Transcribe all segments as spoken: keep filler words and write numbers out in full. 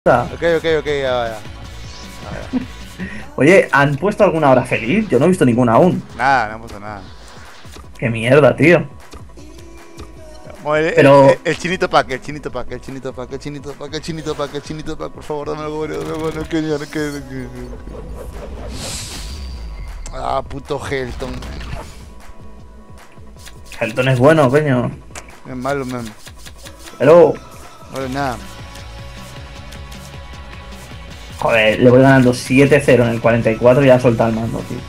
Ok, ok, ok, ya va, ya. Oye, ¿han puesto alguna hora feliz? Yo no he visto ninguna aún. Nada, no pasa nada. Qué mierda, tío. Bueno, el, el, el, Pero, el chinito pack, el chinito pack, el chinito pack, el chinito pack, el chinito pack, el chinito pack, por favor, dame algo, dame algo, no quería, no quería, no quería. Ah, puto Helton. Helton es bueno, coño. Es malo, man. Pero, No vale nada. joder, le voy ganando siete cero en el cuarenta y cuatro y ya solta el mando, tío.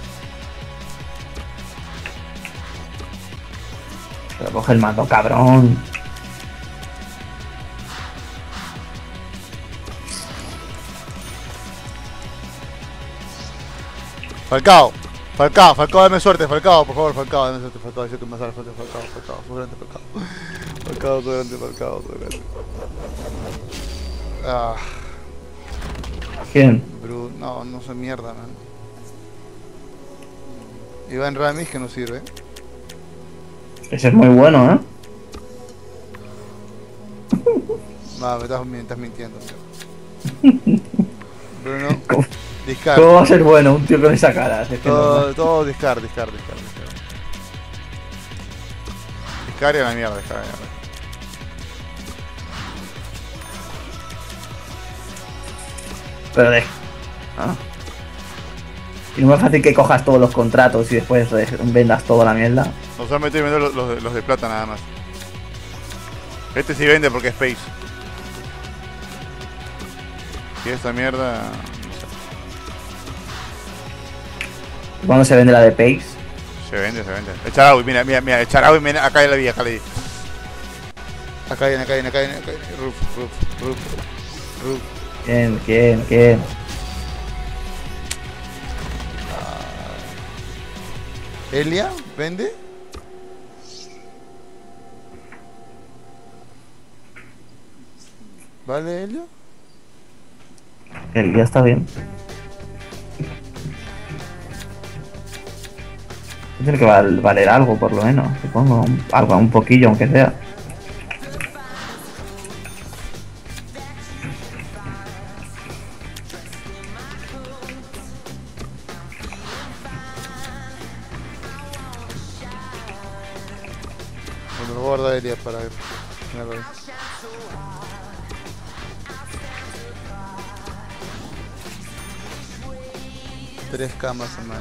Pero coge el mando, cabrón. Falcao, Falcao, Falcao, dame suerte, Falcao, por favor, Falcao, dame suerte, Falcao, dice que más sale suerte, Falcao, Falcao, muy grande, Falcao. Falcao, muy grande, Falcao, muy grande. Ah, ¿Quién? Bru, no, no sé mierda, man. Iván Ramis que no sirve. Ese es muy bueno, ¿eh? No, me estás, me estás mintiendo, tío. Bruno, ¿Cómo, discard. cómo va a ser bueno un tío con esa cara? Es que Todo, no, todo discard, discard, discard, discard. Discard y a la mierda, discard y a la mierda. pero de... Ah. Y no es fácil que cojas todos los contratos y después vendas toda la mierda. No solamente vendo los, los, de- los de plata nada más. Este sí vende porque es Space. Y esta mierda... ¿Cuándo se vende la de Pace? Se vende, se vende. El Charaui, mira, mira, mira, el Charaui, mira, acá en la vía, acá le di. Acá viene, acá viene, acá viene, acá viene. Ruf, ruf, ruf, ruf. ¿Quién? ¿Quién? ¿Quién? Elia, vende. ¿Vale, Elia? El día está bien. Tiene que val- valer algo, por lo menos, supongo. Un- Algo, un poquillo, aunque sea. Bueno, lo voy a guardar Elia para ver. Míralo ahí. Tres camas semanas.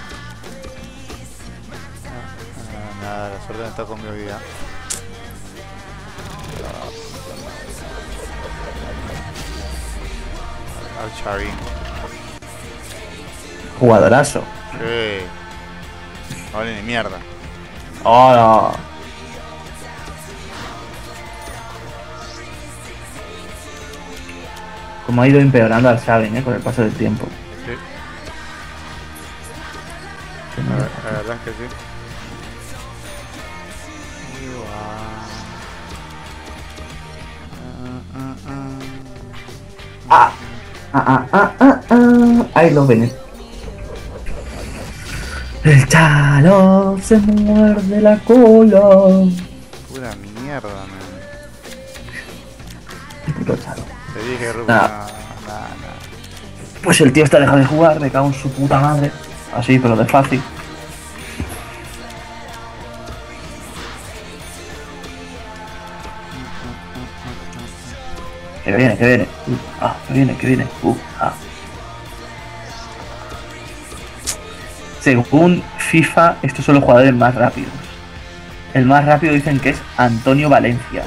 Ah, ah, nada, la suerte no está conmigo hoy día. Al Charín. Jugadorazo. Sí. No vale ni mierda. ¡Oh, no! Como ha ido empeorando al Sabin, ¿eh? Con el paso del tiempo. Sí. La, ver- la verdad es que sí. ¡Ah! ¡Ah, ah, ah, ah, ah! ¡Ahí lo ven! El chalo se muerde la cola. Pura mierda, man. Puto chalo. Te dije, Rubén, Nada. nada, nada, nada. Pues el tío está dejado de jugar, me cago en su puta madre. Así, pero de fácil. Que viene, que viene. Uh, ah, que viene, que viene. Uh, ah. Según FIFA, estos son los jugadores más rápidos. El más rápido dicen que es Antonio Valencia.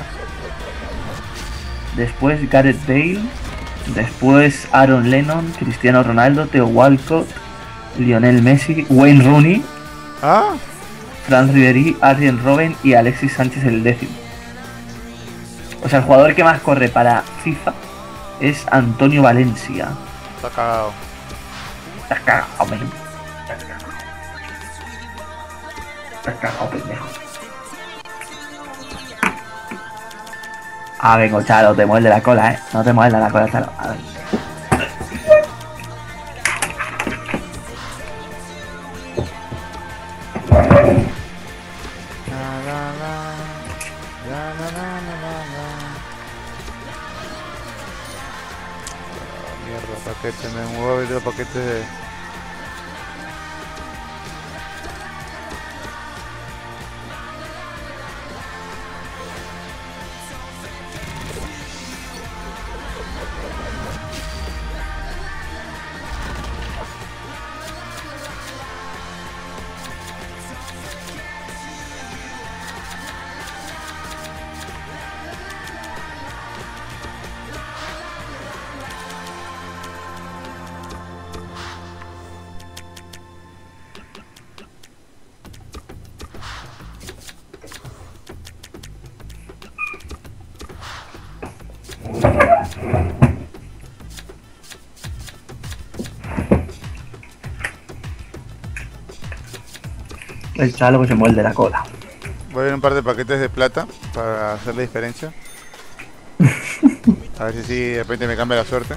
Después Gareth Bale. Después Aaron Lennon, Cristiano Ronaldo, Theo Walcott, Lionel Messi, Wayne Rooney, ¿Ah? Fran Ribéry, Arjen Robben y Alexis Sánchez el décimo. O sea, el jugador que más corre para FIFA es Antonio Valencia. Está cagado. Estás cagado, men. Estás cagado. Estás cagado, pendejo. Ah, vengo, Chalo, te muerde la cola, eh. No te muerda la cola, Chalo. A ver. La, la, la. La, la, la, la, la, la. Los paquetes, me muevo de los paquetes de... El chalo que se muerde la cola. Voy a ver un par de paquetes de plata para hacer la diferencia. A ver si sí, de repente me cambia la suerte.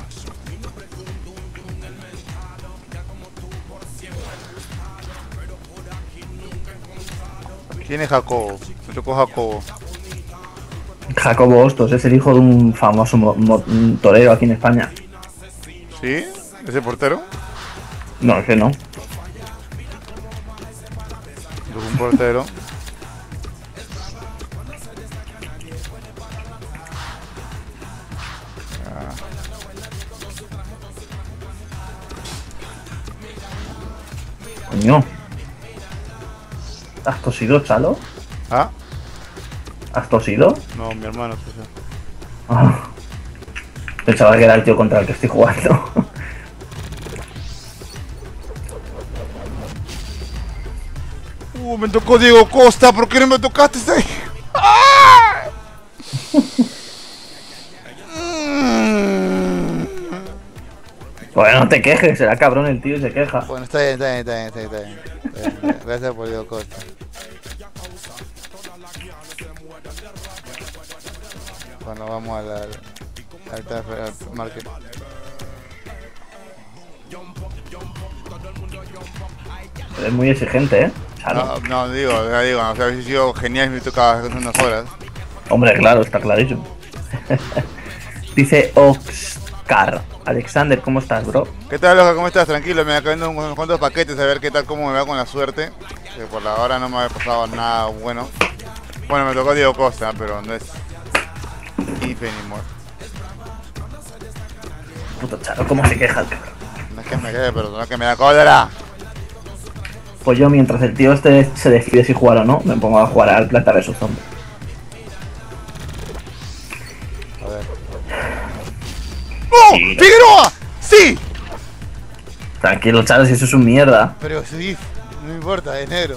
¿Quién es Jacobo? Me tocó Jacobo. Jacobo Hostos es el hijo de un famoso mo mo torero aquí en España. ¿Sí? ¿Ese portero? No, ese no. Un portero. Ah. Coño. ¿Has tosido, chalo? ¿Ah? ¿Has tosido? No, mi hermano. Pues, Ah. Pensaba que era el tío contra el que estoy jugando. Uh, me tocó Diego Costa, ¿por qué no me tocaste ahí? ¡Ah! Bueno, no te quejes, será cabrón el tío y se queja. Bueno, está bien, está bien, está bien, está bien, está bien, está bien. Gracias por Diego Costa. Bueno, vamos al, al, al, al market. Es muy exigente, ¿eh? No, no, digo, ya digo, o sea, hubiese sido genial si me tocaba hace unas horas. Hombre, claro, está clarísimo. Dice Oscar. Alexander, ¿cómo estás, bro? ¿Qué tal, loca? ¿Cómo estás? Tranquilo, me acabo de unos cuantos paquetes a ver qué tal, cómo me va con la suerte. Que por la hora no me ha pasado nada bueno. Bueno, me tocó Diego Costa, pero no es Ife ni muerto. Puto charo, ¿cómo se queja el cabrón? No es que me quede, pero no es que me da cólera. Pues yo, mientras el tío este se decide si jugar o no, me pongo a jugar al Planta versus Zombie. A ver. ¡Oh! Sí. ¡Figueroa! ¡Sí! Tranquilo, charo, si eso es un mierda. Pero sí, no importa, es negro.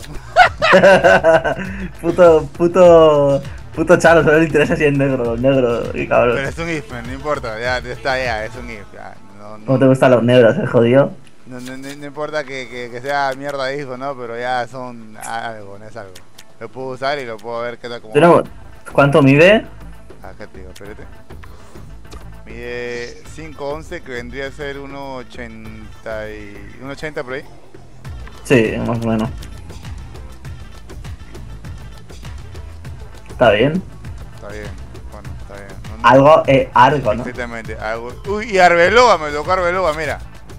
puto, puto, puto charo, solo le interesa si es negro, negro y cabrón. Pero es un if, man, no importa, ya está, ya, es un if. Ya, no, no, ¿Cómo te gustan los negros, eh, jodido? no, no, no, no importa que, que, que sea mierda de hijo, ¿no? Pero ya son algo, no es algo. Lo puedo usar y lo puedo ver qué tal como... Pero, ¿cuánto mide? Acá te digo, espérate. Mide cinco once, que vendría a ser uno ochenta y... uno ochenta por ahí. Sí, más o menos. Está bien. Está bien, bueno, está bien. No, no, Algo es algo, ¿no? exactamente, algo... Uy, y Arbeloa, me tocó Arbeloa, mira.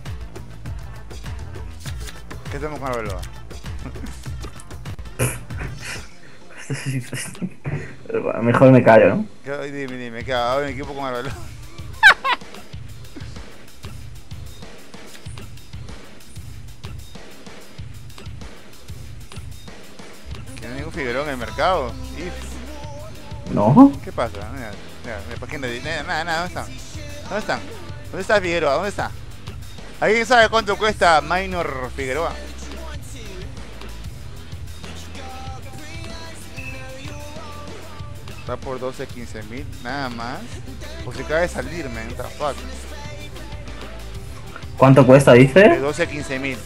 ¿Qué hacemos con Arbeloa? Mejor me callo, ¿no? ¿Qué, dime, dime, ¿qué hago en equipo con Arbeloa? ¿Que no hay ningún Figueroa en el mercado? If. No. ¿Qué pasa? Mira, mira, mira, página de... Nada, nada, nada, ¿dónde están? ¿Dónde están? ¿Dónde está Figueroa? ¿Dónde está? ¿Alguien sabe cuánto cuesta Minor Figueroa? Está por doce, quince mil, nada más. Pues se acaba de salir, man, what the fuck. ¿Cuánto cuesta, De dice? doce a quince mil.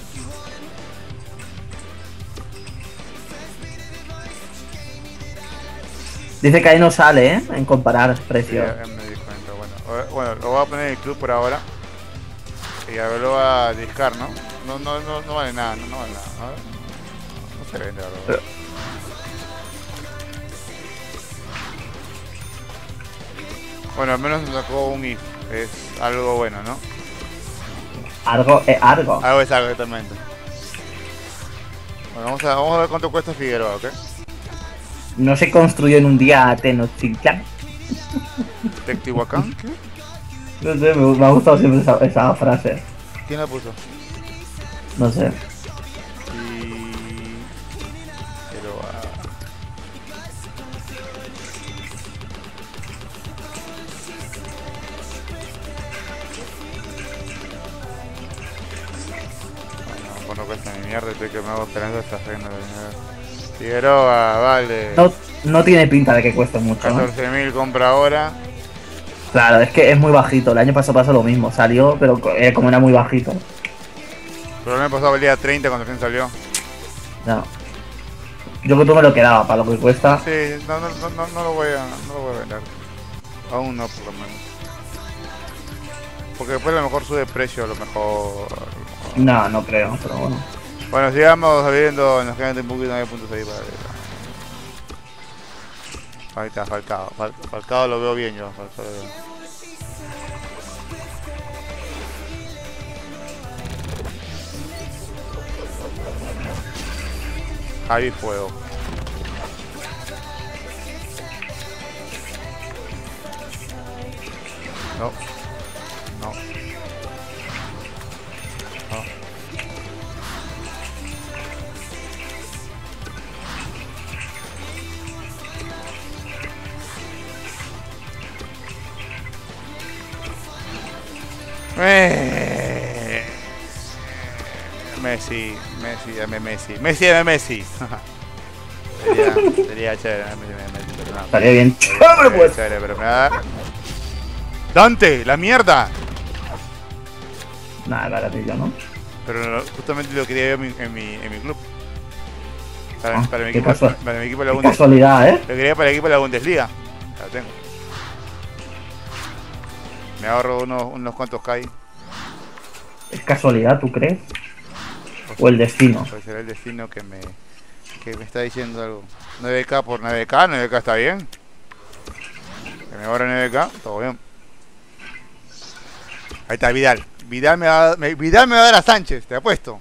Dice que ahí no sale, ¿eh? En comparar Sí, precios. ya, ya me di cuenta, bueno. Ahora- Bueno, lo voy a poner en el club por ahora. Y a ver, lo voy a discar, ¿no? No, no, no, no vale nada, no, no vale nada. A ver. No se vende, la verdad. Pero- Bueno, al menos nos sacó un if. Es algo bueno, ¿no? Argo es Argo. Algo es algo, exactamente. Bueno, vamos a, vamos a ver cuánto cuesta Figueroa, ¿ok? No se construyó en un día Tenochtitlan. ¿Teotihuacán? ¿Qué? No sé, me, me ha gustado siempre esa, esa frase. ¿Quién la puso? No sé. Figueroa. Bueno, cuánto cuesta mi mierda, estoy que me hago esperando esta reina de dinero. Figueroa, vale. No, no tiene pinta de que cueste mucho, ¿no? catorce mil compra ahora. Claro, es que es muy bajito. El año pasado pasó lo mismo. Salió, pero eh, como era muy bajito. Pero el año pasado valía treinta cuando recién salió. No. Yo creo que tú me lo quedaba para lo que cuesta. Sí, no, no, no, no, no lo voy a, no lo voy a vender. Aún no, por lo menos. Porque después a lo mejor sube precio, a lo mejor. No, no creo, pero bueno. Bueno, sigamos viendo en los canales de un poquito nueve puntos ahí para ver. Ahí está, Falcao. Fal Falcao lo veo bien yo. Falcao lo veo. Javi Fuego. No. No. No. Eh. Messi, Messi, dame Messi, Messi, dame Messi. sería, sería chévere, Messi, Messi, pero no. Estaría bien. Sería Pues. chévere, pero me da. Dante, la mierda. Nada, baratillo, ¿no? Pero no, justamente lo quería yo en mi, en mi, en mi club. Para, Ah, para, mi qué equipo, casual. para mi equipo de la Qué Bundesliga. casualidad, ¿eh? Lo quería para el equipo de la Bundesliga. Ya lo tengo. Me ahorro unos, unos cuantos K I. ¿Es casualidad, tú crees? ¿O el destino? Pues será el destino que me, que me está diciendo algo. nueve K por nueve K, nueve K está bien. Que me ahorre nueve K, todo bien. Ahí está, Vidal. Vidal me va, me, Vidal me va a dar a Sánchez, te apuesto.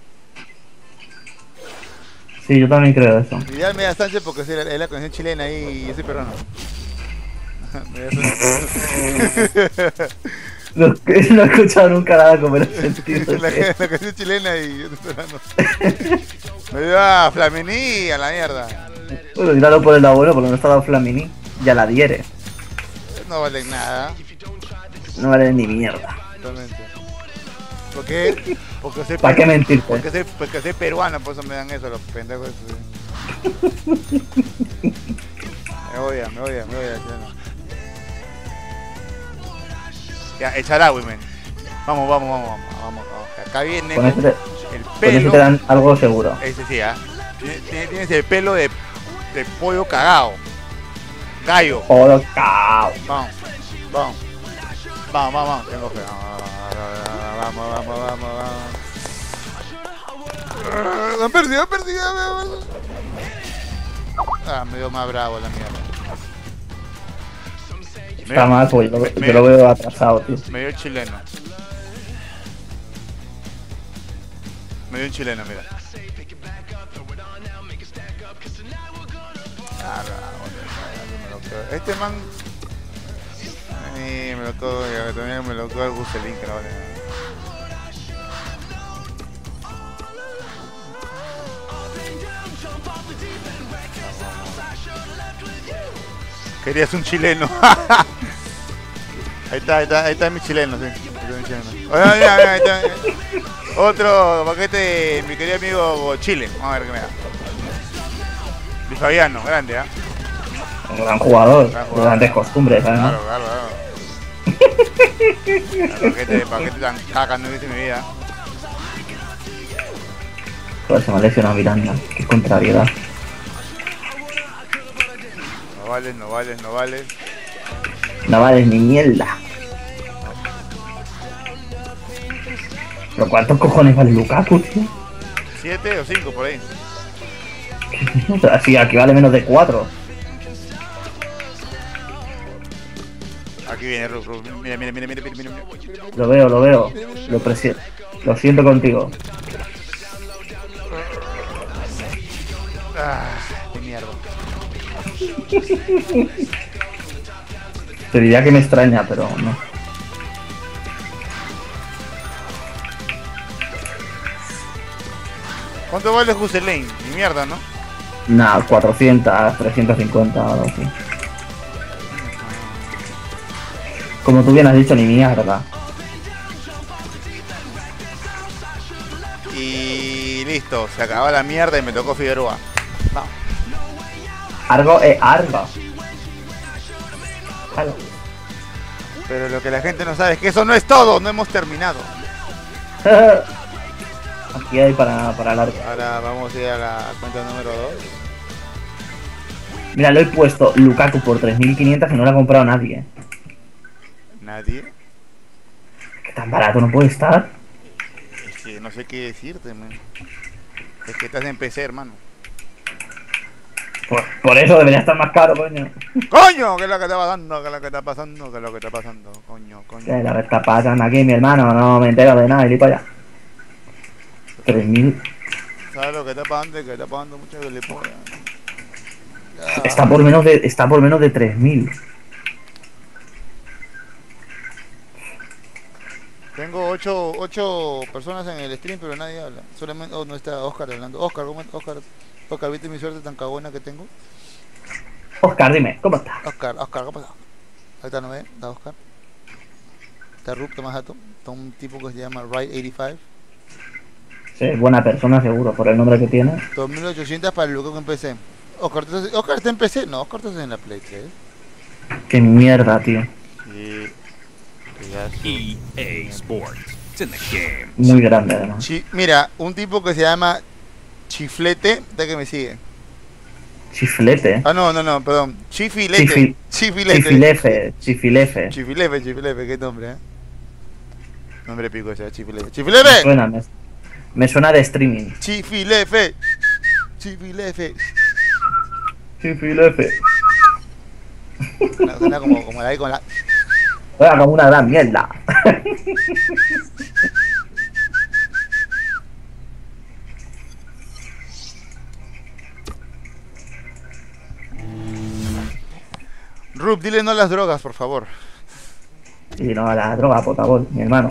Sí, yo también creo eso. Vidal me da a Sánchez porque es la, es la conexión chilena ahí y yo soy peruano. No, no he escuchado nunca nada como el sentido. la, la conexión chilena y yo soy peruano. Me dio a Flamini a la mierda. Bueno, tíralo por el lado bueno, porque no está dado Flamini. Ya la diere. No valen nada. No vale ni mierda. Totalmente. ¿Por qué? Porque soy ¿Para qué peru- mentirte? Porque soy, porque soy peruano, por eso me dan eso los pendejos. esos, ¿sí? Me odian, me odian, me odian. chileno. Ya, echar agua, men. Vamos, vamos, vamos, vamos, vamos, vamos. Acá viene Con eso te, el con eso pelo. te dan algo seguro. Ese sí, ¿ah? Tiene- tiene- Tienes el pelo de, de pollo cagado. Gallo. Oro cao. Vamos, vamos. Vamos, vamos, vamos. Tengo fe. Vamos, vamos, vamos, vamos, vamos. Me han perdido, me han perdido. me han perdido. Ah, me dio más bravo la mierda. Está mal, pues yo, lo- me- yo lo veo atrasado, tío. Me dio el chileno. Me dio un chileno, mira. Ah, no, me lo quedo. Este man. Ay, me lo quedo, también me lo quedo el Buselín, que no vale nada. Querías un chileno. Ahí está, ahí está, ahí está mi chileno, sí. Ahí está mi chileno. Oye, mira, mira, ahí está. Otro paquete de mi querido amigo Chile. Vamos a ver qué me da. Luis Fabiano, grande, ¿ah? Un gran jugador. Gran De jugador. grandes costumbres, además. Claro, claro, claro. El paquete, paquete tan caca no he visto en mi vida. Joder, se me ha lesionado Miranda. Qué contrariedad. No vales, no vales, no vales. No vales ni mierda. ¿Pero cuántos cojones vale Lukaku, tío? Siete o cinco por ahí. O sea, sí, aquí vale menos de cuatro. Aquí viene Ruf, Ruf. Mira, mira, mira, mira, mira, mira. Lo veo, lo veo. Lo presiento. Lo siento contigo. Ah, qué mierda. Te diría que me extraña, pero no. ¿Cuánto vale Hussein? Ni mierda, ¿no? Nah, cuatrocientos, trescientos cincuenta, algo así. Como tú bien has dicho, ni mierda. Y listo, se acabó la mierda y me tocó Figueroa. No. Argo es Argo. Algo. Pero lo que la gente no sabe es que eso no es todo, no hemos terminado. Aquí hay para, para largo. Ahora vamos a ir a la cuenta número dos. Mira, lo he puesto Lukaku por tres mil quinientos y no lo ha comprado nadie. Nadie. Que tan barato no puede estar. Es que no sé qué decirte, man. Es que estás en P C, hermano. Por, por eso debería estar más caro, coño. ¡Coño! ¿Qué es lo que está pasando? ¿Qué es lo que está pasando? ¿Qué es lo que está pasando? Coño, coño. ¿Qué es lo que está pasando aquí, mi hermano? No me entero de nada, gilipollas. tres mil. ¿Sabes lo que está pasando? Que está pasando mucho gilipollas. Está por menos de, está por menos de tres mil. Tengo ocho, ocho personas en el stream, pero nadie habla. Solamente, oh, no está Oscar hablando. Oscar, ¿cómo estás? Oscar, Oscar, ¿viste mi suerte tan cagona que tengo? Oscar, dime, ¿cómo estás? Oscar, Oscar, ¿cómo estás? Ahí está, ¿no ves? Está Oscar. Está Rup, más alto. Está un tipo que se llama Ride ochenta y cinco. Sí, buena persona seguro, por el nombre que tiene. dos mil ochocientos para el Lukaku en P C. Oscar, Oscar está en P C. No, Oscar está en la Play tres. Qué mierda, tío. Sí. E A Sports. It's in the game. Muy grande, además. Chi Mira, un tipo que se llama Chiflete, de que me sigue. Chiflete. Ah, no, no, no, perdón. Chifilete. Chifi- Chifilete. Chifilefe, chifilefe. Chifilefe, Chifilefe, qué nombre, eh. Nombre pico ese, Chifilefe. Me ¡Chifilefe! suena, me, me suena de streaming. Chifilefe. Chifilefe. Chifilefe. Suena, suena como, como la ahí con la. Juega como una gran mierda. Rup, dile no a las drogas, por favor. Y no a la droga, por favor, mi hermano.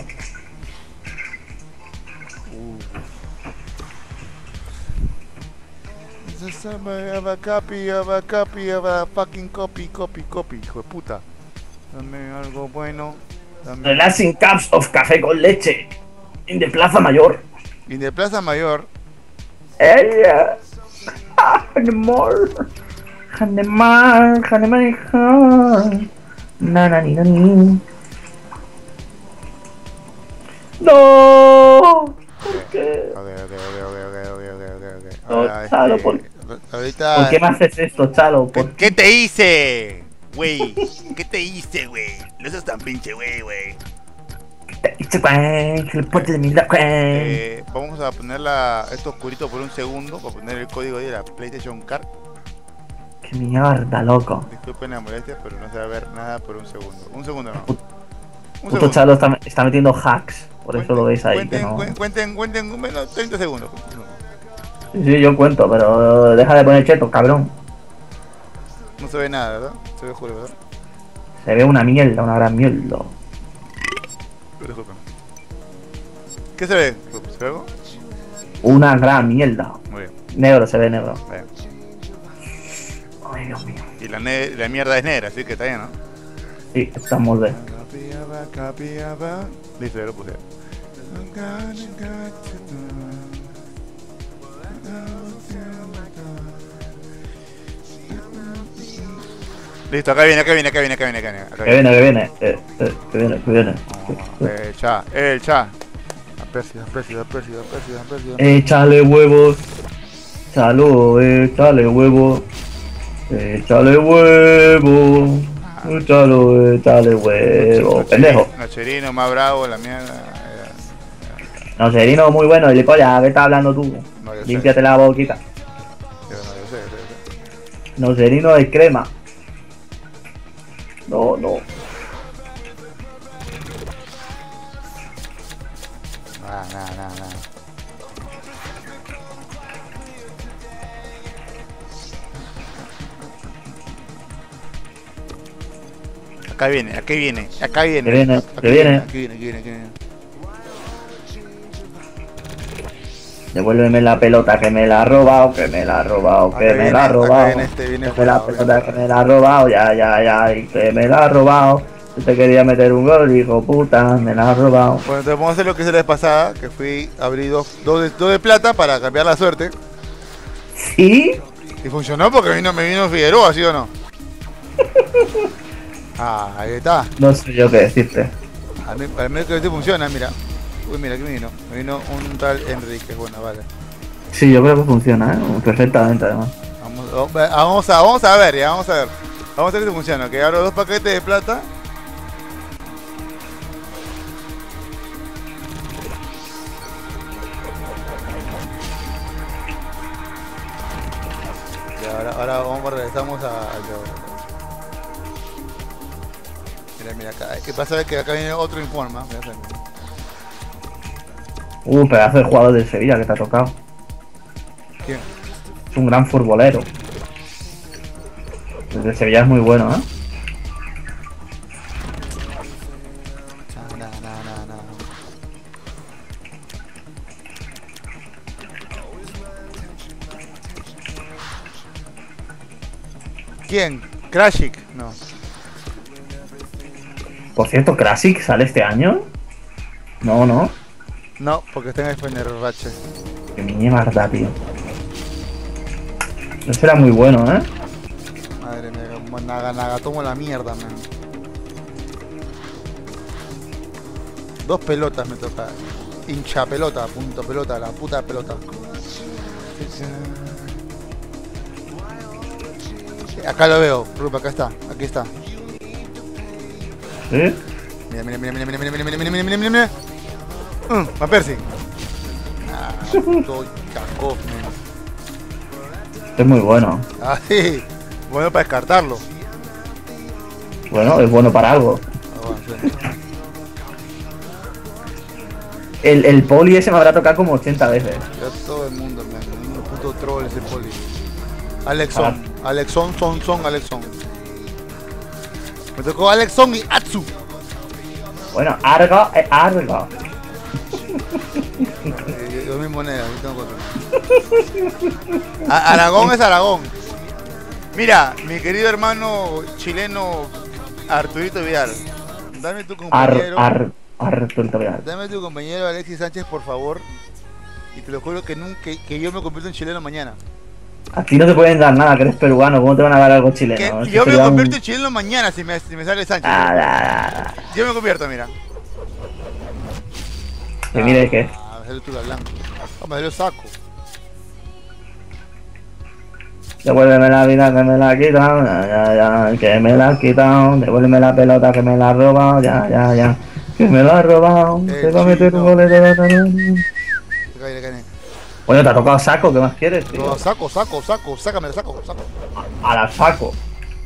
A copy, a copy, a fucking copy, copy, copy, hijo de puta. Dame algo bueno. Dame... Relaxing cups of café con leche. En de Plaza Mayor. Y de Plaza Mayor. Ella. Hanemar. Hanemar. Hanemar. Nanani nani. No. ¿Por qué? Ok, ok, ok, ok, ok, ok, ok, ok. No, Ahora, Chalo, este, ¿por, ahorita... ¿por qué me haces esto, Chalo? ¿Qué, ¿Por qué te hice, güey? ¿Qué te hice, güey? No seas tan pinche, güey, güey. qué te hice, güey? Que le puerto de mi la, güey. Eh, vamos a poner la, esto oscurito por un segundo, para poner el código de la PlayStation Card. Qué mierda, loco. Disculpen la molestia, pero no se va a ver nada por un segundo. Un segundo no. Un Puto segundo. Chalo está, está metiendo hacks. Por eso lo veis ahí. Cuenten, Que no... cuenten, cuenten, cuenten menos treinta segundos. Sí, sí, yo cuento, pero deja de poner cheto, cabrón. No se ve nada, ¿verdad? Se ve juro, ¿verdad? Se ve una mierda, una gran mierda. Disculpen. ¿Qué se ve? ¿Se ve algo? Una gran mierda. Muy bien. Negro, se ve negro. Bien. Ay, Dios mío. Y la, ne la mierda es negra, así que está bien, ¿no? Sí, estamos de. Listo, ya lo puse. Listo, acá viene, acá viene, acá viene, acá viene, acá viene. Acá Que viene, que viene. Eh, eh, que viene, que viene. El cha, el cha. Aprecio, aprecio, aprecio, aprecio, aprecio. Échale huevos. Chalo, échale huevos. Échale huevos. Échalo, échale huevos. Pendejo. Nocherino, más bravo, la mierda. No, Serino, muy bueno. Gilipollas, ¿qué estás hablando tú? No, yo sé. Límpiate la boquita. Yo no, yo sé, yo sé, yo sé. No, Serino es crema. No, no. Nada, nada, nada, nada. Acá viene, aquí viene, acá viene. Que viene, Aquí que viene. Aquí viene, aquí viene, aquí viene. Devuélveme la pelota que me la ha robado, que me la ha robado, que Acá me viene, la ha acá robado. viene este, viene Que me la jurado, pelota viene que me la ha robado, ya, ya, ya, y que me la ha robado. Yo te quería meter un gol, hijo puta, me la ha robado. Bueno, entonces vamos a hacer lo que hice la vez pasada, que fui a abrir dos, dos, de, dos de plata para cambiar la suerte. ¿Sí? Y funcionó porque vino, me vino Figueroa, ¿sí o no? Ah, ahí está. No sé yo qué decirte. A mí, a mí que este funciona, mira. Uy, mira, aquí me vino. Me vino un tal Enrique, bueno, vale. Sí, yo creo que funciona, ¿eh? Perfectamente, además. Vamos, vamos, a, vamos a ver, ya, vamos a ver. Vamos a ver si funciona. Que abro dos paquetes de plata. Y ahora, ahora vamos, regresamos a, al de... Mira, mira, acá. ¿Qué pasa? Es que acá viene otro informe. ¿eh? Mira, Uh, pedazo de jugador del Sevilla que te ha tocado. ¿quién? Es un gran futbolero. El de Sevilla es muy bueno, ¿eh? No, no, no, no, no. ¿Quién? Krashik, no. Por cierto, Krasic sale este año. No, no. No, porque está en el Fenerbahce. Que mierda, tío. Ese era muy bueno, ¿eh? Madre mía, como naga, naga, tomo la mierda, man. Dos pelotas me toca. Hincha pelota, punto pelota, la puta pelota. Acá lo veo, Rupa, acá está, aquí está. ¿Sí? Mira, mira, mira, mira, mira, mira, mira, mira, mira, mira, mira, mira. Mm, Van Persie. Ah, puto Chakov, man. Es muy bueno. Ah, sí. Bueno para descartarlo. Bueno, es bueno para algo. Ah, bueno, sí. El, el poli ese me habrá tocado como ochenta veces. Ya todo el mundo, man. Un puto troll ese poli. Alexon. Alexon, son, son, Alexon. Me tocó Alexon y Atsu. Bueno, Argo es Argo. Eh, yo, yo mi moneda, yo tengo cuatro. A- Aragón es Aragón. Mira, mi querido hermano chileno Arturito Vidal. Dame tu Ar, compañero. ar, Arturito Vidal. Dame tu compañero Alexis Sánchez, por favor. Y te lo juro que nunca que, que yo me convierto en chileno mañana. A ti no te pueden dar nada, que eres peruano. ¿Cómo te van a dar algo chileno? Que Eso yo me sería un- convierto en chileno mañana si me, si me sale Sánchez. Ah, ah, ah, Yo me convierto, mira. ah. Que mire que. Ah, me salió tu blanco. Ah, me salió saco. Devuélveme la vida que me la ha quitado, ya, ya, ya, que me la ha quitado. Devuélveme la pelota que me la ha robado, ya, ya, ya. Que me la ha robado. Eh, Te va a meter un chino. gol de la Le cae, le cae. Bueno, te ha tocado saco, ¿qué más quieres, tío? No, saco, saco, saco, sácame, saco, saco. A la saco.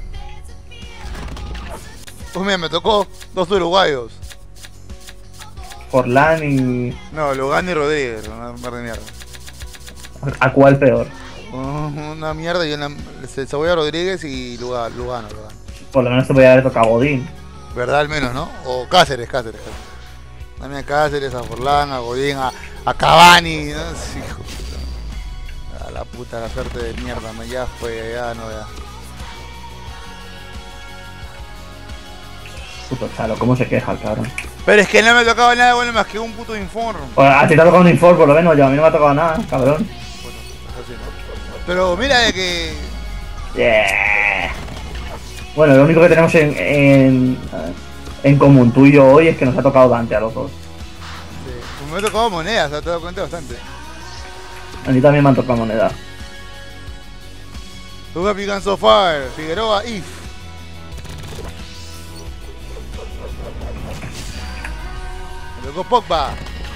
Pues mira, me tocó dos uruguayos. Forlán y. No, Lugano y Rodríguez, una par de mierda. ¿A cuál peor? Una mierda y una. Cebolla Rodríguez y Lugano, Lugano, Lugano. Por lo menos te podía haber tocado Godín. ¿Verdad al menos, no? O Cáceres, Cáceres, Cáceres. Dame a Cáceres, a Forlán, a Godín, a, a Cavani, ¿no? Sí, hijo de puta. A la puta, la suerte de mierda, me ya fue, ya no, ya. Puto chalo, ¿cómo se queja el cabrón? Pero es que no me tocaba nada bueno más que un puto informe. Pues a ti te ha tocado un informe, por lo menos, yo a mí no me ha tocado nada, cabrón. Bueno, es así, ¿no? Pero mira de que. Yeah. Bueno, lo único que tenemos en, en, en común tú y yo hoy es que nos ha tocado Dante a los dos. Sí, pues me ha tocado monedas, te has dado cuenta bastante. A mí también me han tocado moneda. Who have you gone so far? Figueroa, if. Me tocó Pogba.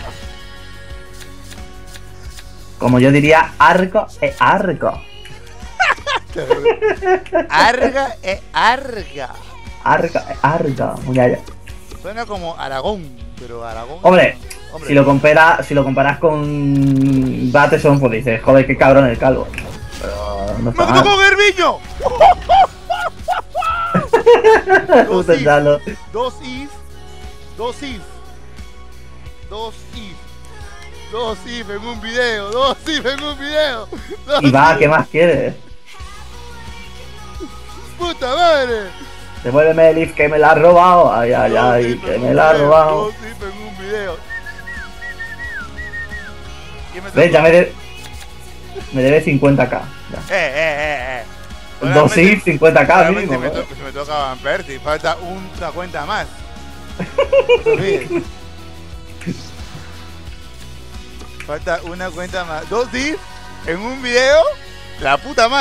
Como yo diría, arco e arco. Arga e Arga. Arco e arco. Ya, ya. Suena como Aragón, pero Aragón. Hombre, Hombre. Si lo, compara, si lo comparas con Bateson, pues dices, joder, qué cabrón el calvo. Pero no está ¡Me mal. tocó Gerviño! Dos if, Intentarlo. dos if, dos if, dos if, dos if en un video, dos if en un video. Dos Y va, if. ¿qué más quieres? ¡Puta madre! Devuélveme el if que me la has robado. Ay, ay, Dos ay, if que en me un la has video, robado. Dos if en un video. ¿Quién me ¿Ves? tocó? Ya me, de... me debe cincuenta k. Ya. Eh, eh, eh, eh. Dos Realmente- if, cincuenta k realmente mínimo. me, ¿no? to me toca Van Persie, falta una cuenta más. No te olvides. Falta una cuenta más. Dos if en un video, la puta madre.